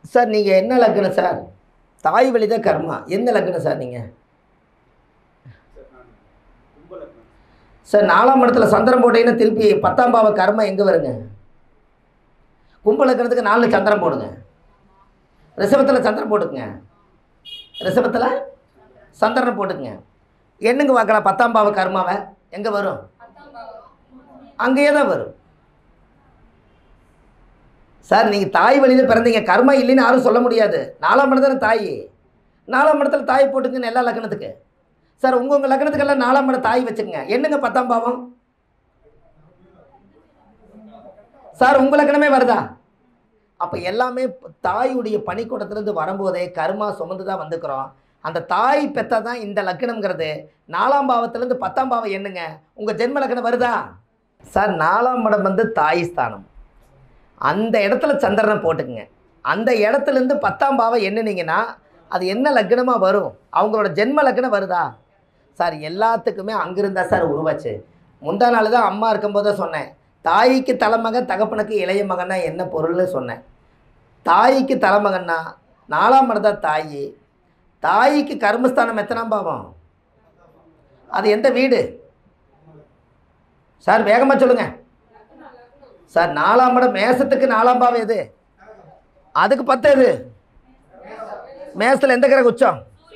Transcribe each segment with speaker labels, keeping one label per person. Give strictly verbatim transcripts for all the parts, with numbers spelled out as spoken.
Speaker 1: Sir நீங்கள் என்ன லக்னம் சார்? தாய் வழி தான் கர்மா. எந்த லக்னம் சார் நீங்கள்? சார் நாலாம் இடத்துல சந்திரன் போட்டீங்கன்னா திருப்பி பத்தாம் பாவ கர்மா எங்கே வருங்க? கும்ப லக்னத்துக்கு நாலு சந்திரன் போடுங்க. ரிஷபத்தில் சந்திரன் போட்டுக்குங்க. ரிஷபத்தில் சந்திரனை போட்டுக்குங்க. என்னங்க பார்க்கலாம் பத்தாம் பாவ கர்மாவை எங்கே வரும்? அங்கேயே தான் வரும் சார். நீங்கள் தாய் வழியில் பிறந்தீங்க, கர்மா இல்லைன்னு யாரும் சொல்ல முடியாது. நாலாம் இடத்துல தாய், நாலாம் இடத்துல தாய் போட்டுக்குன்னு எல்லா லக்னத்துக்கு. சார் உங்கள் உங்கள் லக்னத்துக்கெல்லாம் நாலாம் இடம் தாய் வச்சுக்கோங்க. என்னங்க பத்தாம் பாவம் சார்? உங்கள் லக்னமே வருதா? அப்போ எல்லாமே தாயுடைய பனிக்கூடத்துலேருந்து வரும்போதே கர்மா சுமந்து தான் வந்துக்கிறோம். அந்த தாய் பெற்றா தான் இந்த லக்னம்ங்கிறது. நாலாம் பாவத்துலேருந்து பத்தாம் பாவம் என்னங்க உங்கள் ஜென்ம லக்னம் வருதா சார்? நாலாம் இடம் வந்து தாய் ஸ்தானம். அந்த இடத்துல சந்திரனை போட்டுக்குங்க. அந்த இடத்துலேருந்து பத்தாம் பாவம் என்னன்னீங்கன்னா அது என்ன லக்னமாக வரும்? அவங்களோட ஜென்ம லக்னம் வருதா சார்? எல்லாத்துக்குமே அங்கிருந்தா சார் உருவாச்சு. முந்தா நாள் தான் அம்மா இருக்கும்போது தான் சொன்னேன், தாய்க்கு தலைமகன் தகப்பனுக்கு இளைய மகன்னா என்ன பொருள்னு சொன்னேன். தாய்க்கு தலைமகன்னா நாலாம் இடம் தான் தாய். தாய்க்கு கர்மஸ்தானம் எத்தனாம் பாவம்? அது எந்த வீடு சார்? வேகமாக சொல்லுங்கள் சார். நாலாம் இடம் மேசத்துக்கு நாலாம் பாவம் எது? அதுக்கு பத்து எது? மேசத்தில் எந்த கிரக உச்சம்?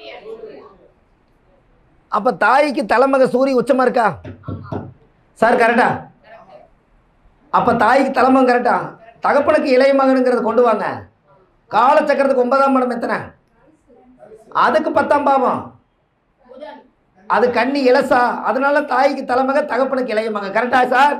Speaker 1: அப்போ தாய்க்கு தலைமக சூரிய உச்சமாக இருக்கா சார்? கரெக்டா? அப்போ தாய்க்கு தலைமகன் கரெக்டா? தகப்பனுக்கு இளைய மகனுங்கிறத கொண்டு வாங்க. காலச்சக்கரத்துக்கு ஒன்பதாம் இடம் எத்தனை? அதுக்கு பத்தாம் பாவம். அது கன்னி இலசா. அதனால தாய்க்கு தலைமக, தகப்பனுக்கு இளைய மகன். கரெக்டா சார்?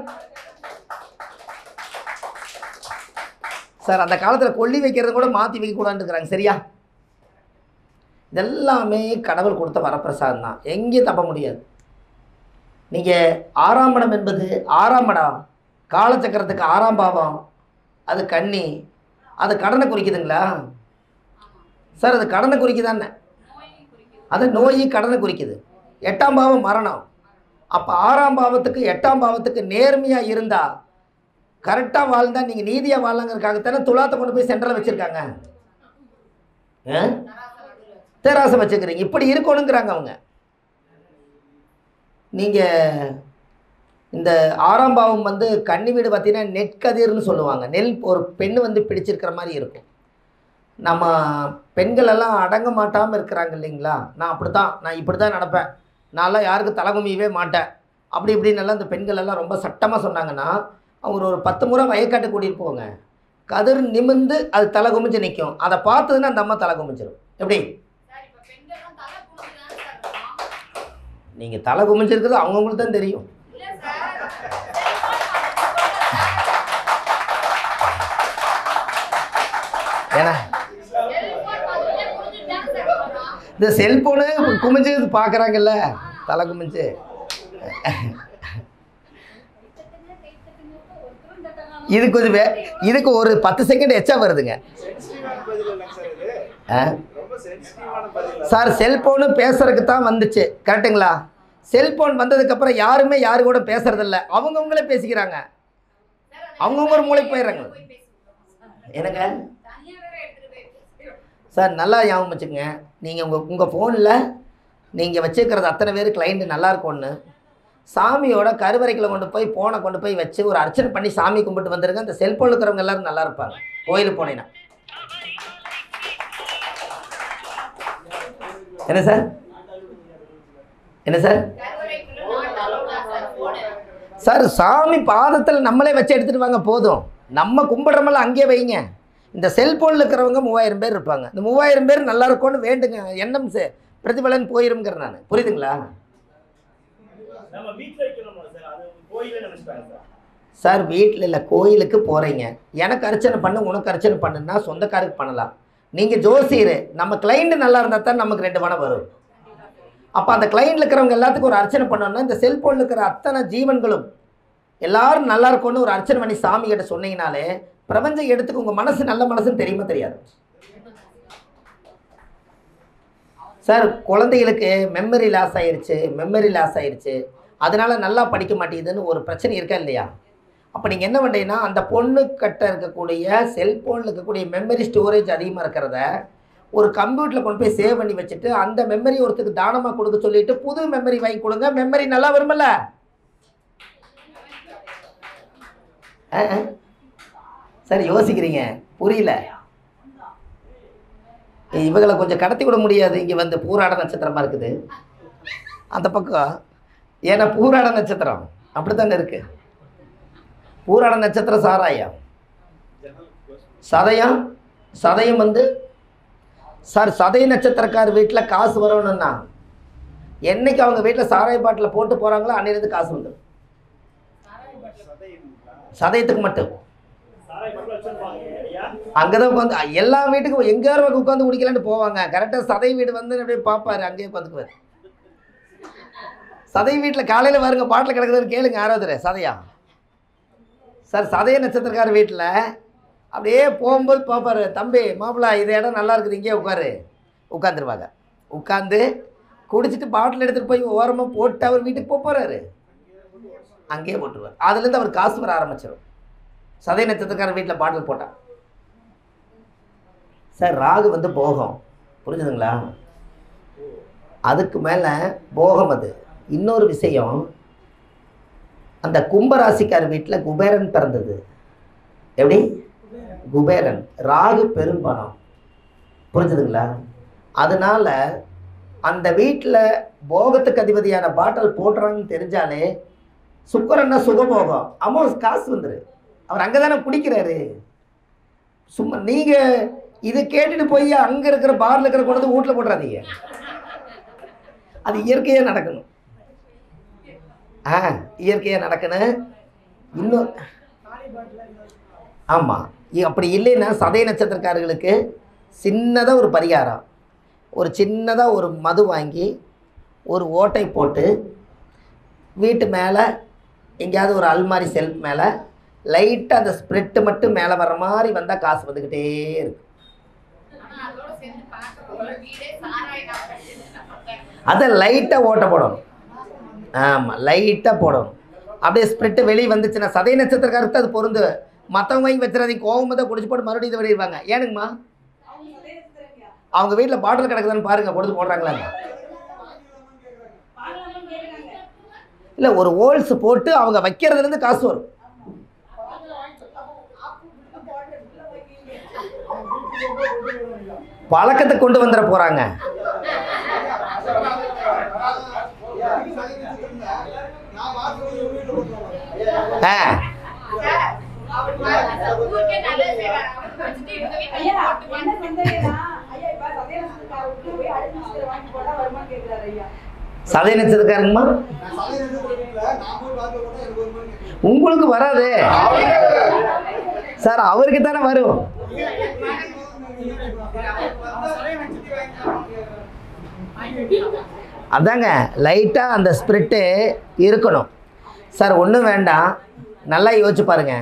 Speaker 1: சார் அந்த காலத்தில் கொல்லி வைக்கிறத கூட மாற்றி வைக்கக்கூடாதுங்கிறாங்க. சரியா? இதெல்லாமே கடவுள் கொடுத்த வரப்பிரசாதம் தான், எங்கேயும் தப்ப முடியாது. நீங்கள் ஆறாம் இடம் என்பது ஆறாம் இடம் காலச்சக்கரத்துக்கு ஆறாம் பாவம். அது கன்னி. அது கடனை குறிக்குதுங்களா சார்? அது கடனை குறிக்குதானே? அது நோய் கடனை குறிக்குது. எட்டாம் பாவம் மரணம். அப்போ ஆறாம் பாவத்துக்கு எட்டாம் பாவத்துக்கு நேர்மையாக இருந்தால் கரெக்டாக வாழ்ந்தால் நீங்கள் நீதியாக வாழலாங்கிறதுக்காகத்தானே துலாத்தை கொண்டு போய் சென்டரில் வச்சுருக்காங்க. தேராசை வச்சுக்கிறீங்க. இப்படி இருக்கணுங்கிறாங்க அவங்க. நீங்கள் இந்த ஆறாம் பாவம் வந்து கன்னி வீடு பார்த்தீங்கன்னா நெற்கதிர்னு சொல்லுவாங்க. நெல் ஒரு பெண்ணு வந்து பிடிச்சிருக்கிற மாதிரி இருக்கும். நம்ம பெண்கள் எல்லாம் அடங்க மாட்டாமல் இருக்கிறாங்க இல்லைங்களா? நான் அப்படி தான், நான் இப்படி தான் நடப்பேன், நான்லாம் யாருக்கு தலைகுமியவே மாட்டேன் அப்படி இப்படின்னு எல்லாம் இந்த பெண்கள் எல்லாம் ரொம்ப சட்டமாக சொன்னாங்கன்னா அவங்க ஒரு பத்து முறை வயக்காட்டு கூட்டிகிட்டு போங்க. கதிர் நிமிந்து அது தலை குமிஞ்சு நிற்கும். அதை பார்த்ததுன்னா அந்த அம்மா தலை குமிஞ்சிடும். எப்படி? நீங்கள் தலை குமிஞ்சிருக்கிறது அவங்கவுங்களுக்கு தான் தெரியும். ஏன்னா இந்த செல்போனு குமிஞ்சு பார்க்குறாங்கல்ல, தலை குமிஞ்சு. இதுக்கு ஒரு இதுக்கு ஒரு பத்து செகண்ட் எச்சா வருதுங்க சார். செல்போனு பேசுறதுக்கு தான் வந்துச்சு, கரெக்டுங்களா? செல்போன் வந்ததுக்கப்புறம் யாருமே யாரு கூட பேசுறதில்ல, அவங்கவுங்களே பேசிக்கிறாங்க. அவங்கவுங்க ஒரு மூளைக்கு போயிடுறாங்க. எனக்கு சார் நல்லா ஞாபகம் வச்சுக்கோங்க. நீங்கள் உங்கள் உங்கள் ஃபோனில் நீங்கள் வச்சுருக்கிறது அத்தனை பேர் கிளைண்ட்டு நல்லா இருக்கும்னு சாமியோட கருவறைக்குள்ள கொண்டு போய் ஃபோனை கொண்டு போய் வச்சு ஒரு அர்ச்சனை பண்ணி சாமி கும்பிட்டு வந்துருங்க. அந்த செல்ஃபோன் இருக்கிறவங்க எல்லோரும் நல்லா இருப்பாங்க. கோயிலுக்கு போனீங்கன்னா என்ன சார்? என்ன சார்? சார் சாமி பாதத்தில் நம்மளே வச்சு எடுத்துகிட்டு வாங்க போதும். நம்ம கும்பிட்றமெல்லாம் அங்கேயே வைங்க. இந்த செல்ஃபோனில் இருக்கிறவங்க மூவாயிரம் பேர் இருப்பாங்க. இந்த மூவாயிரம் பேர் நல்லா இருக்கும்னு வேண்டுங்க. எண்ணம் பிரதிபலன் போயிருங்கிற நான். புரியுதுங்களா சார்? வீட்டில் இல்லை, கோயிலுக்கு போகிறீங்க. எனக்கு அர்ச்சனை பண்ணு, உனக்கு அர்ச்சனை பண்ணுன்னா சொந்தக்காருக்கு பண்ணலாம். நீங்கள் ஜோசியர், நம்ம கிளைண்ட்டு நல்லா இருந்தால் தான் நமக்கு ரெண்டு பணம் வரும். அப்போ அந்த கிளைண்டில் இருக்கிறவங்க எல்லாத்துக்கும் ஒரு அர்ச்சனை பண்ணோன்னா இந்த செல்ஃபோனில் இருக்கிற அத்தனை ஜீவன்களும் எல்லாரும் நல்லா இருக்கும்னு ஒரு அர்ச்சனை பண்ணி சாமி கிட்ட சொன்னீங்கனாலே பிரபஞ்சம் எடுத்துக்கு. உங்கள் மனசு நல்ல மனசுன்னு தெரியுமா தெரியாது சார்? குழந்தைகளுக்கு மெமரி லாஸ் ஆயிடுச்சு, மெமரி லாஸ் ஆயிடுச்சு, அதனால நல்லா படிக்க மாட்டேங்குதுன்னு ஒரு பிரச்சனை இருக்கா இல்லையா? அப்போ நீங்கள் என்ன பண்ணுறீங்கன்னா அந்த பொண்ணுக்கிட்ட இருக்கக்கூடிய செல்ஃபோனில் இருக்கக்கூடிய மெமரி ஸ்டோரேஜ் அதிகமாக இருக்கிறத ஒரு கம்ப்யூட்டரில் கொண்டு போய் சேவ் பண்ணி வச்சுட்டு அந்த மெமரி ஒருத்தருக்கு தானமாக கொடுக்க சொல்லிட்டு புது மெமரி வாங்கி கொடுங்க. மெமரி நல்லா வருமில்ல? சரி, யோசிக்கிறீங்க, புரியல. இவங்களை கொஞ்சம் கடத்தி விட முடியாது. இங்கே வந்து பூராட நட்சத்திரமாக இருக்குது அந்த பக்கம். ஏன்னா பூராட நட்சத்திரம் அப்படித்தானே இருக்கு. பூராட நட்சத்திரம் சாராயம், சதயம். சதயம் வந்து சார் சதய நட்சத்திரக்கார் வீட்டில் காசு வரணும்னா என்னைக்கு அவங்க வீட்டில் சாராய பாட்டில் போட்டு போகிறாங்களோ அன்னையிலேருந்து காசு வந்துடும். சதயத்துக்கு மட்டும் அங்கதான் உட்காந்து எல்லா வீட்டுக்கும் எங்கேயாரும் உட்காந்து குடிக்கலான்னு போவாங்க. கரெக்டாக சதை வீடு வந்து அப்படியே பார்ப்பாரு, அங்கேயே உட்காந்துக்குவார். சதை வீட்டில் காலையில் வருங்க பாட்டில் கிடக்குதுன்னு கேளுங்க யாராவது சதையா. சார் சதய நட்சத்திரக்கார வீட்டில் அப்படியே போகும்போது பார்ப்பாரு, தம்பி மாப்பிள்ளை இது இடம் நல்லா இருக்குது இங்கேயே உட்காரு. உட்காந்துருவாங்க. உட்காந்து குடிச்சிட்டு பாட்டில் எடுத்துகிட்டு போய் ஓரமாக போட்டு அவர் வீட்டுக்கு போக போகிறாரு, அங்கேயே போட்டுருவார். அதுலேருந்து அவர் காசு வர ஆரம்பிச்சிடும். சதய நட்சத்திரக்கார வீட்டில் பாட்டில் போட்டான். சார் ராகு வந்து போகம், புரிஞ்சுதுங்களா? அதுக்கு மேலே போகம். அது இன்னொரு விஷயம், அந்த கும்பராசிக்கார வீட்டில் குபேரன் பிறந்தது. எப்படி? குபேரன். ராகு பெரும்பணம், புரிஞ்சுதுங்களா? அதனால அந்த வீட்டில் போகத்துக்கு அதிபதியான பாட்டில் போட்டுறாங்கன்னு தெரிஞ்சாலே சுக்கரன்னா சுகபோகம், அமௌண்ட் காசு வந்துரு. அவர் அங்கே தானே குடிக்கிறாரு. சும்மா நீங்கள் இது கேட்டுட்டு போய் அங்கே இருக்கிற பார்ல இருக்கிற கொண்டு வீட்டில் போட்டுறாதீங்க. அது இயற்கையாக நடக்கணும். ஆ இயற்கையாக நடக்கணும். இன்னும் ஆமாம், அப்படி இல்லைன்னா சதய நட்சத்திரக்காரர்களுக்கு சின்னதாக ஒரு பரிகாரம், ஒரு சின்னதாக ஒரு மது வாங்கி ஒரு ஓட்டை போட்டு வீட்டு மேலே எங்கேயாவது ஒரு அல்மாரி செல்ஃப் மேலே லைட்டாக அந்த ஸ்ப்ரெட்டு மட்டும் மேலே வர்ற மாதிரி வந்தால் காசு வந்துக்கிட்டே இருக்கும். அதை லைட்டாக ஓட்ட போடணும். ஆமாம், லைட்டாக போடணும். அப்படியே ஸ்ப்ரெட்டு வெளியே வந்துச்சுன்னா சதய நட்சத்திரக்காரத்து அது பொருந்து. மற்றவங்க வாங்கி வச்சுறாதீங்க, கோவம் தான் குடிச்சு போட்டு மறுபடியும் இதை வெளியிடுவாங்க. ஏனுங்கம்மா? அவங்க வீட்டில் பாட்டில் கிடக்குதான்னு பாருங்கள், கொடுத்து போடுறாங்களா? இல்லை, ஒரு ஹோல்ஸ் போட்டு அவங்க வைக்கிறதுலேருந்து காசு வரும். பழக்கத்தை கொண்டு வந்துட போகிறாங்க. ஆ சதய நட்சத்திரக்காரங்கம்மா உங்களுக்கு வராது சார், அவருக்கு தானே வரும். அதாங்க லைட்டாக அந்த ஸ்பிரிட்டு இருக்கணும் சார். ஒன்றும் வேண்டாம், நல்லா யோசிச்சு பாருங்க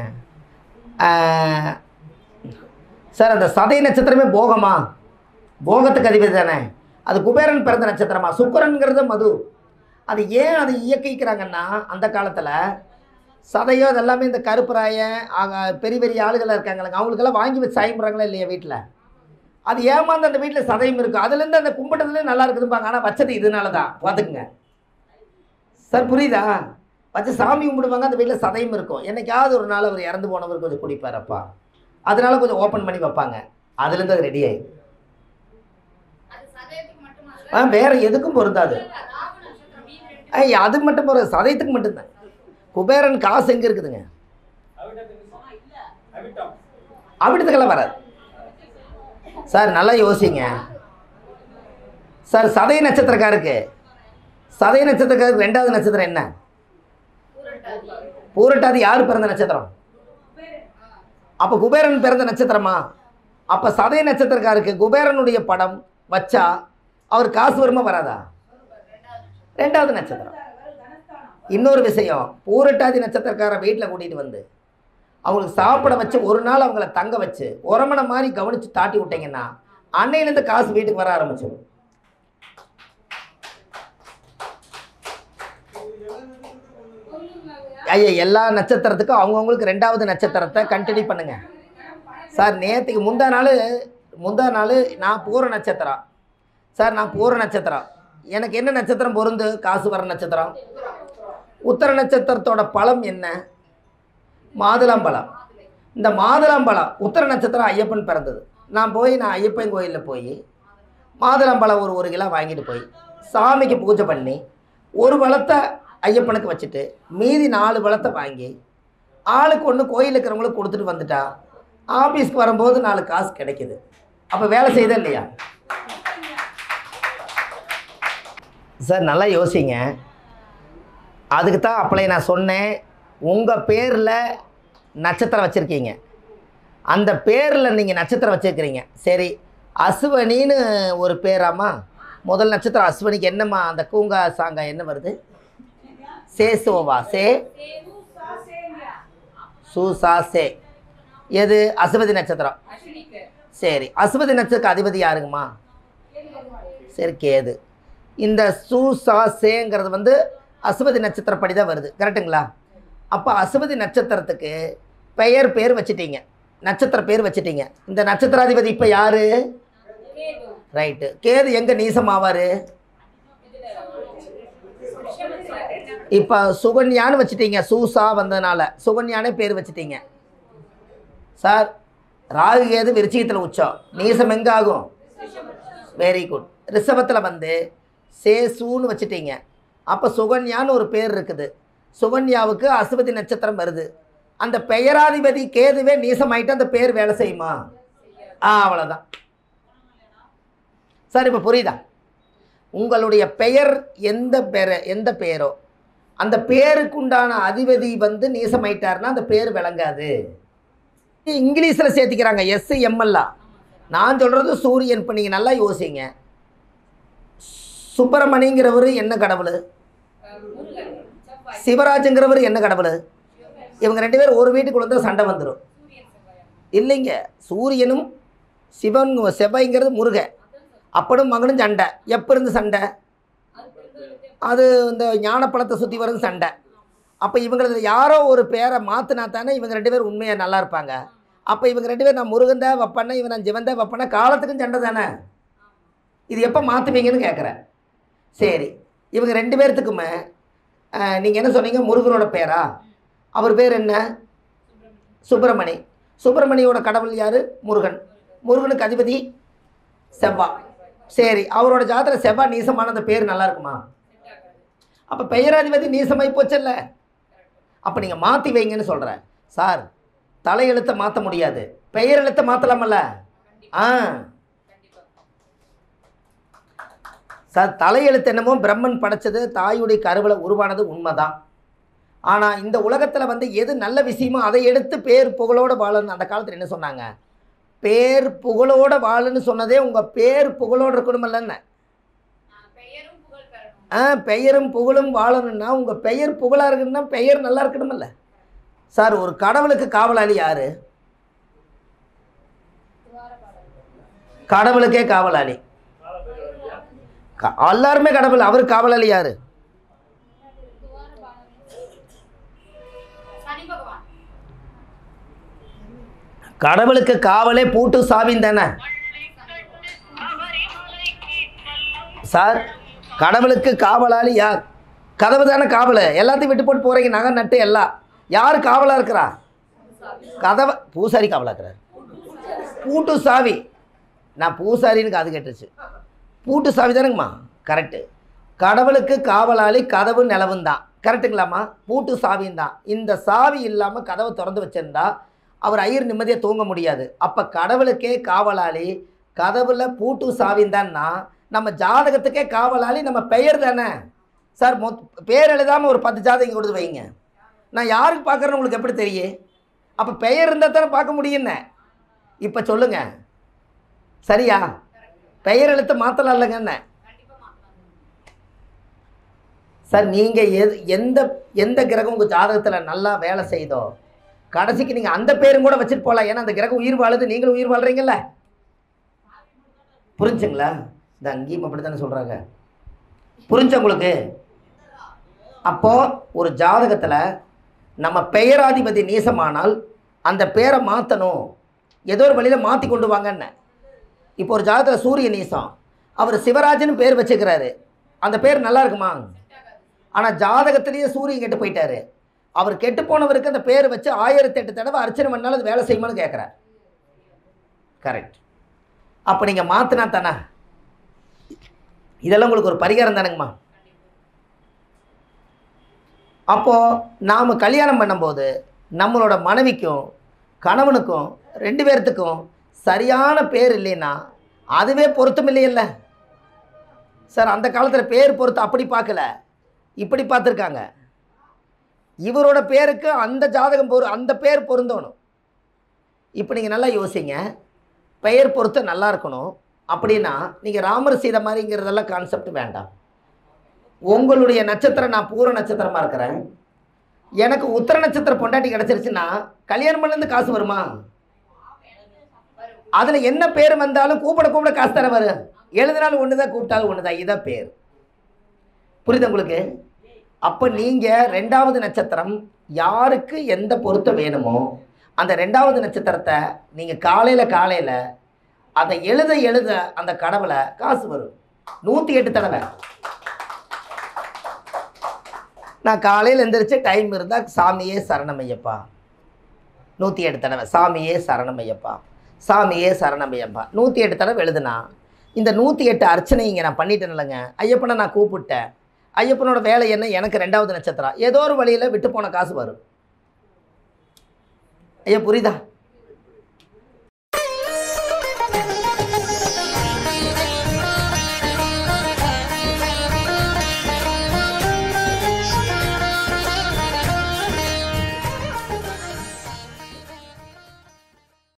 Speaker 1: சார். அந்த சதய நட்சத்திரமே போகமா? போகத்துக்கு அதிபதி தானே. அது குபேரன் பிறந்த நட்சத்திரமா? சுக்கிரன்கிறது மது. அது ஏன் அது இயக்கிக்கிறாங்கன்னா அந்த காலத்தில் சதையோ அதெல்லாமே இந்த கருப்பராயன் பெரிய பெரிய ஆளுகளாக இருக்காங்களங்க, அவங்களுக்கெல்லாம் வாங்கி வச்சு சாயப்படுறாங்களா இல்லையா வீட்டில்? அது ஏமாந்து அந்த வீட்டில் சதயம் இருக்குது. அதுலேருந்து அந்த கும்பிட்டதுலேயே நல்லா இருக்குதுப்பாங்க. ஆனால் வச்சது இதனால தான், பார்த்துக்குங்க சார். புரியுதா? வச்சு சாமி கும்பிடுவாங்க, அந்த வீட்டில் சதயம் இருக்கும். என்னைக்காவது ஒரு நாள் அவர் இறந்து போனவர் கொஞ்சம் குடிப்பாரப்பா, அதனால கொஞ்சம் ஓப்பன் பண்ணி வைப்பாங்க. அதுலேருந்து அது ரெடி ஆகிடும். ஆ வேறு எதுக்கும் பொருந்தாது. அது மட்டும் போகிற சதயத்துக்கு மட்டும்தான். குபேரன் காசு எங்கே இருக்குதுங்க? அவிட்டத்துக்கெல்லாம் வராது சார். நல்லா யோசிங்க சார். சதய நட்சத்திரக்காருக்கு சதய நட்சத்திரக்காருக்கு ரெண்டாவது நட்சத்திரம் என்ன? பூரட்டாதி. யார் பிறந்த நட்சத்திரம்? அப்போ குபேரன் பிறந்த நட்சத்திரமா? அப்போ சதய நட்சத்திரக்காருக்கு குபேரனுடைய படம் வச்சா அவர் காசு வருமா வராதா? ரெண்டாவது நட்சத்திரம். இன்னொரு விஷயம், பூரட்டாதி நட்சத்திரக்கார வீட்டில் கூட்டிகிட்டு வந்து அவங்களுக்கு சாப்பிட வச்சு ஒரு நாள் அவங்கள தங்க வச்சு உரமனை மாதிரி கவனித்து தாட்டி விட்டீங்கன்னா அன்னையிலேருந்து காசு வீட்டுக்கு வர ஆரம்பிச்சிடும். ஐயா எல்லா நட்சத்திரத்துக்கும் அவங்கவுங்களுக்கு ரெண்டாவது நட்சத்திரத்தை கண்டினியூ பண்ணுங்க சார். நேற்றுக்கு முந்தா நாள் முந்தா நாள் நான் பூர நட்சத்திரம் சார். நான் பூர நட்சத்திரம். எனக்கு என்ன நட்சத்திரம் பொருந்து? காசு வர நட்சத்திரம். உத்தர நட்சத்திரத்தோட பழம் என்ன? மாதுளம்பழம். இந்த மாதுளம்பழம் உத்தர நட்சத்திரம் ஐயப்பன் பிறந்தது. நான் போய் நான் ஐயப்பன் கோயிலில் போய் மாதுளம்பழம் ஒரு ஒரு கிலோ வாங்கிட்டு போய் சாமிக்கு பூஜை பண்ணி ஒரு பழத்தை ஐயப்பனுக்கு வச்சுட்டு மீதி நாலு பழத்தை வாங்கி ஆளுக்கு ஒன்று கோயில் இருக்கிறவங்களுக்கு கொடுத்துட்டு வந்துட்டா ஆஃபீஸ்க்கு வரும்போது நாலு காசு கிடைக்கிது. அப்போ வேலை செய்தா இல்லையா சார்? நல்லா யோசிங்க. அதுக்கு தான் அப்பளை நான் சொன்னேன், உங்கள் பேரில் நட்சத்திரம் வச்சுருக்கீங்க, அந்த பேரில் நீங்கள் நட்சத்திரம் வச்சுருக்கிறீங்க. சரி, அஸ்வனின்னு ஒரு பேராம்மா, முதல் நட்சத்திரம் அஸ்வனிக்கு என்னம்மா அந்த கூங்கா சாங்கா என்ன வருது? சே சோவா சே சூசா சே. எது? அசுபதி நட்சத்திரம். சரி, அசுபதி நட்சத்திரம் அதிபதி யாருங்கம்மா? சரி, கேது. இந்த சூசா சேங்கிறது வந்து அசுபதி நட்சத்திரப்படி தான் வருது, கரெக்டுங்களா? அப்போ அசுபதி நட்சத்திரத்துக்கு பெயர் பேர் வச்சுட்டீங்க, நட்சத்திர பேர் வச்சுட்டீங்க. இந்த நட்சத்திராதிபதி இப்போ யாரு? ரைட்டு. கேது எங்கே நீசமாவார்? இப்போ சுகன்யான்னு வச்சுட்டீங்க, சூசா வந்ததுனால சுகன்யானே பேர் வச்சுட்டீங்க சார். ராகு கேது விருச்சிகத்தில் உச்சம், நீசம் எங்கே ஆகும்? Very good. ரிஷபத்தில் வந்து சேசூன்னு வச்சுட்டீங்க. அப்போ சுகன்யான்னு ஒரு பேர் இருக்குது. சுகன்யாவுக்கு அசுபதி நட்சத்திரம் வருது. அந்த பெயராதிபதி கேதுவே நீசமாயிட்டு அந்த பேர் வேலை செய்யுமா? ஆ, அவ்வளோதான் சார். இப்போ புரியுதா? உங்களுடைய பெயர் எந்த பேர் எந்த பெயரோ அந்த பேருக்குண்டான அதிபதி வந்து நீசமாயிட்டார்னா அந்த பேர் விளங்காது. இங்கிலீஷில் சேர்த்திக்கிறாங்க எஸ் எம்எல்ஆ. நான் சொல்கிறது சூரியன். இப்போ நீங்கள் நல்லா யோசிங்க. சுப்பிரமணிங்கிறவர் என்ன கடவுள்? சிவராஜுங்கிறவர் என்ன கடவுள்? இவங்க ரெண்டு பேரும் ஒரு வீட்டுக்குள்ள தான் சண்டை வந்துடும் இல்லைங்க. சூரியனும் சிவன், செவ்வாய்ங்கிறது முருகன், அப்பனும் மகனும் சண்டை. எப்போ இருந்து சண்டை? அது இந்த ஞானப்பழத்தை சுற்றி வரும் சண்டை. அப்போ இவங்களது யாரோ ஒரு பேரை மாற்றினா தானே இவங்க ரெண்டு பேரும் உண்மையாக நல்லா இருப்பாங்க. அப்போ இவங்க ரெண்டு பேர் நான் முருகன் தான் வைப்பேன்னா இவன் நான் ஜிவன் தான் வைப்பேன்னா காலத்துக்கும் சண்டை தானே. இது எப்போ மாற்றுவீங்கன்னு கேட்குறேன். சரி, இவங்க ரெண்டு பேர்த்துக்குமே நீங்கள் என்ன சொன்னீங்க? முருகனோட பேரா? அவர் பேர் என்ன? சுப்பிரமணி. சுப்பிரமணியோட கடவுள் யார்? முருகன். முருகனுக்கு அதிபதி செவ்வா. சரி, அவரோட ஜாதகத்தில் செவ்வா நீசமான அந்த பேர் நல்லா இருக்குமா? அப்போ பெயராதிபதி நீசமாய் போச்சல்ல. அப்போ நீங்கள் மாற்றி வைங்கன்னு சொல்கிறேன் சார். தலையெழுத்தை மாற்ற முடியாது, பெயர் எழுத்தை மாற்றலாமல்ல? ஆ சார், தலையெழுத்து என்னமோ பிரம்மன் படைச்சது, தாயுடைய கருவில் உருவானது உண்மைதான். ஆனால் இந்த உலகத்தில் வந்து எது நல்ல விஷயமோ அதை எடுத்து பேர் புகழோடு வாழன்னு அந்த காலத்தில் என்ன சொன்னாங்க? பேர் புகழோடு வாழுன்னு சொன்னதே உங்கள் பேர் புகழோடு இருக்கணுமில்லன்னு. ஆ, பெயரும் புகழும் வாழணும்னா உங்கள் பெயர் புகழாக இருக்கணும்னா பெயர் நல்லா இருக்கணுமில்ல சார். ஒரு கடவுளுக்கு காவலாளி யார்? கடவுளுக்கே காவலாளி எல்லாருமே கடவுள். அவர் காவலாளி யாரு? கடவுளுக்கு காவலே பூட்டு சாவின் தானே சார். கடவுளுக்கு காவலாளி யார்? கதவு தானே காவல். எல்லாத்தையும் விட்டு போட்டு போகிறீங்க, நகை நட்டு எல்லாம். யார் காவலாக இருக்கிறா? கதவை பூசாரி காவலாக இருக்கிறார். பூட்டு சாவி. நான் பூசாரின்னு காது கேட்டுச்சு. பூட்டு சாவி தானுங்கம்மா? கரெக்டு. கடவுளுக்கு காவலாளி கதவு நிலவும் தான், கரெக்டுங்களாம்மா? பூட்டு சாவியும் தான். இந்த சாவி இல்லாமல் கதவை திறந்து வச்சுருந்தா அவர் ஐயர் நிம்மதியாக தூங்க முடியாது. அப்போ கடவுளுக்கே காவலாளி கதவுல பூட்டு சாவியும் தான்னா நம்ம ஜாதகத்துக்கே காவலாளி நம்ம பெயர் தானே சார். மொ பேர் எழுதாமல் ஒரு பத்து ஜாதகம் கொடுத்து வைங்க, நான் யாருக்கு பார்க்குறேன்னு உங்களுக்கு எப்படி தெரியும்? அப்போ பெயர் இருந்தால் தானே பார்க்க முடியும்னே. இப்போ சொல்லுங்கள், சரியா? பெயர் எழுத்து மாற்றலாம் இல்லைங்கண்ணே சார். நீங்கள் எது எந்த எந்த கிரகம் உங்கள் ஜாதகத்தில் நல்லா வேலை செய்தோ கடைசிக்கு நீங்கள் அந்த பேரும் கூட வச்சுட்டு போகலாம். ஏன்னா அந்த கிரகம் உயிர் வாழுது, நீங்களும் உயிர் வாழ்கிறீங்கல்ல. புரிஞ்சுங்களா? இந்த அங்கேயும் அப்படி தானே சொல்கிறாங்க. புரிஞ்ச உங்களுக்கு? அப்போது ஒரு ஜாதகத்தில் நம்ம பெயராதிபதி நீசமானால் அந்த பேரை மாற்றணும், ஏதோ ஒரு வழியில் மாற்றி கொண்டு வாங்கன்னு. இப்போ ஒரு ஜாதகத்தில் சூரிய நீசம், அவர் சிவராஜன்னு பேர் வச்சுக்கிறாரு, அந்த பேர் நல்லா இருக்குமா? ஆனால் ஜாதகத்திலேயே சூரியன் கெட்டு போயிட்டாரு, அவர் கெட்டு போனவருக்கு அந்த பேர் வச்சு ஆயிரத்தி எட்டு தடவை அர்ச்சனை பண்ணாலும் அது வேலை செய்யுமான்னு கேட்குறார். கரெக்ட். அப்போ நீங்கள் மாற்றினா தானே, இதெல்லாம் உங்களுக்கு ஒரு பரிகாரம் தானுங்கம்மா. அப்போது நாம் கல்யாணம் பண்ணும்போது நம்மளோட மனைவிக்கும் கணவனுக்கும் ரெண்டு பேர்த்துக்கும் சரியான பேர் இல்லைன்னா அதுவே பொருத்தம் இல்லையில்ல சார். அந்த காலத்தில் பேர் பொருத்தம் அப்படி பார்க்கல, இப்படி பார்த்துருக்காங்க. இவரோட பேருக்கு அந்த ஜாதகம் பொரு அந்த பேர் பொருந்தணும். இப்போ நீங்கள் நல்லா யோசிங்க, பெயர் பொருத்தம் நல்லா இருக்கணும் அப்படின்னா நீங்கள் ராமர் சீதை மாதிரிங்கிறதெல்லாம் கான்செப்ட் வேண்டாம். உங்களுடைய நட்சத்திரம், நான் பூர நட்சத்திரமாக இருக்கிறேன், எனக்கு உத்தர நட்சத்திரம் பொண்டாட்டி கிடச்சிருச்சுன்னா கல்யாணம் பண்ணலேருந்து காசு வருமா? அதில் என்ன பேர் வந்தாலும் கூப்பிட கூப்பிட காசு தானே வரும். எழுதினாலும் ஒன்று தான், கூப்பிட்டாலும் ஒன்று தான், இதான் பேர். புரியுது உங்களுக்கு? அப்போ நீங்கள் ரெண்டாவது நட்சத்திரம் யாருக்கு எந்த பொருத்தம் வேணுமோ அந்த ரெண்டாவது நட்சத்திரத்தை நீங்கள் காலையில் காலையில் அதை எழுத எழுத அந்த கடவுளை காசு வரும். நூற்றி எட்டு தடவை நான் காலையில் எழுந்திரிச்சு டைம் இருந்தால் சாமியே சரணமையப்பா, நூற்றி எட்டு தடவை சாமியே சரணமையப்பா, சாமியே சரணமையப்பா, நூற்றி எட்டு தடவை எழுதுனா இந்த நூற்றி எட்டு அர்ச்சனை இங்கே நான் பண்ணிட்டேன் இல்லைங்க. ஐயப்பனை நான் கூப்பிட்டேன், ஐயப்பனோட வேலை என்ன, எனக்கு ரெண்டாவது நட்சத்திரம், ஏதோ ஒரு வழியில் விட்டு போன காசு வரும். ஐயா புரியுதா?